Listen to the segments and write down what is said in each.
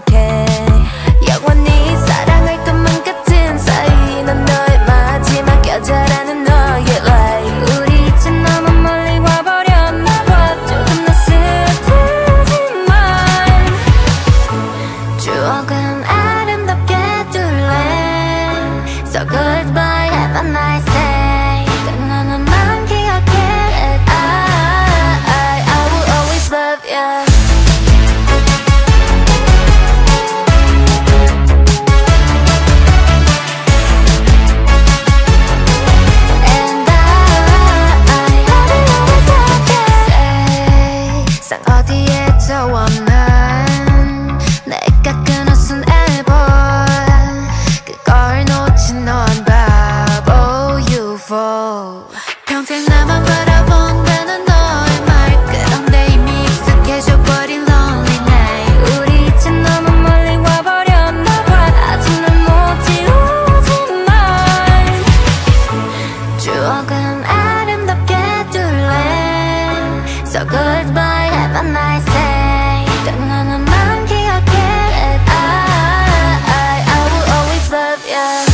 않게 영원히 사랑할 것만 같은 사이. 넌 너의 마지막 여자라는 너의 lie. 우리 이제 너무 멀리 와버렸나 봐. 조금 더 슬프지만 추억은 아름답게 둘래. So goodbye, have a nice day. 너는만 기억해. I will always love you. And I will always love you. 세상 어디에도 없는 내가 끊어쓴 앨범. 그걸 놓친 넌 바보 UFO. 평생 나만 바라본다는 너의 말. 그런데 이미 익숙해져버린 lonely night. 우리 이제 너무 멀리 와버렸나 봐. 아직 널 못 지우지만 추억은 아름답게 둘래. So goodbye, have a nice day. 너는만 기억해. I will always love you.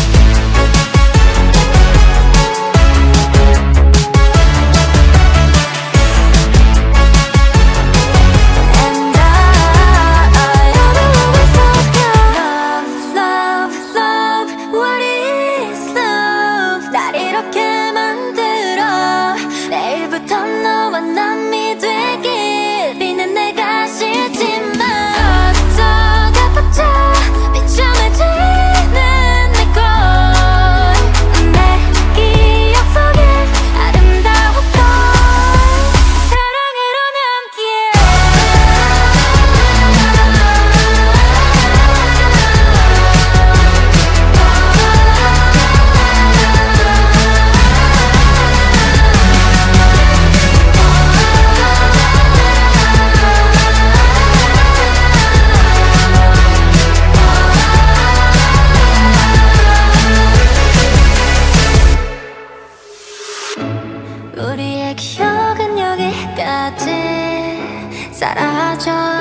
And I will always love you. Love, love, love. What is love? 날 이렇게 만들어. 내일부터 너와 남이 되길 비는 내가 싫지만 어쩌다 미쳐매지는 내걸. 내 기억 속에 아름다웠던 사랑으로 남기에. 우리의 기억은 여기까지 사라져.